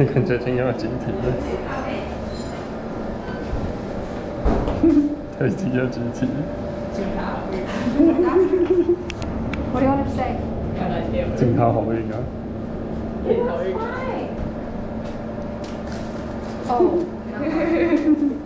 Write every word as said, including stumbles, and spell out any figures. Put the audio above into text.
感觉今天要集体了，太极要集体。 What do you want to say? 祝他好运啊！ Oh.